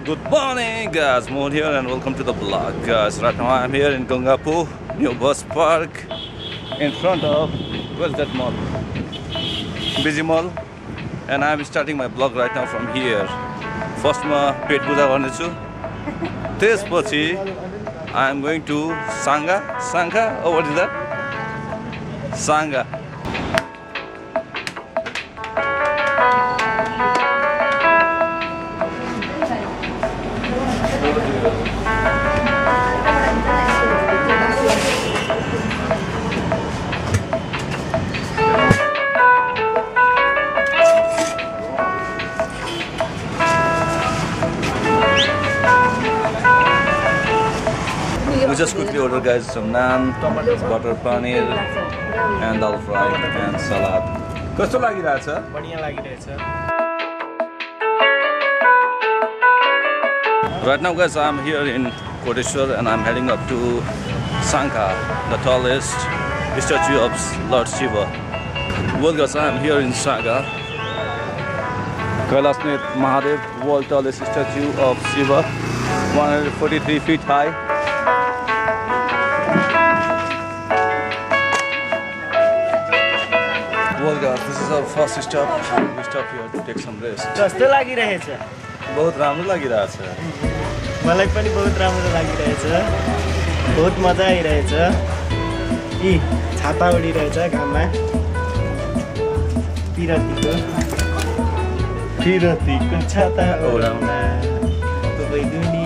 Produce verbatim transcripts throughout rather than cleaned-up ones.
Good morning guys, Mohan here and welcome to the vlog guys. Right now I am here in Gangapur, New Bus Park, in front of, where's that mall? Busy Mall. And I am starting my vlog right now from here. First ma pet puja garne chu. त्यसपछि I am going to Sangha, Sangha, oh what is that? Sangha. We just quickly order guys some naan, butter paneer and dal fry and salad. Kasto lagiरहेछ? बढिया लागिरहेछ. Right now guys, I'm here in Kodeshwar and I'm heading up to Sangha, the tallest statue of Lord Shiva. Well guys, I'm here in Sangha, Kailasnath Mahadev, world tallest statue of Shiva, one hundred forty-three feet high. Well guys, this is our first stop. We stop here to take some rest. कस्तो लागिरहेछ? बहुत राम्रो लागिरहेछ. मलाई पनि बहुत राम्रो लागिरहेछ. बहुत मजा आइरहेछ. यी छाता उडिरहेछ घाममा. पिरतीको पिरतीको छाता ओढाउन तपाईँ दुनी.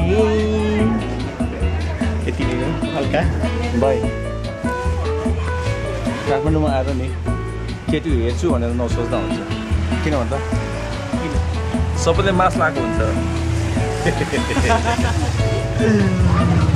यति नै हो हल्का. बाई. काठमाडौँमा आएर नि केटी हेर्छु भनेर नसोच्दा हुन्छ. किन भन्दा सबैले मास लाएको हुन्छ.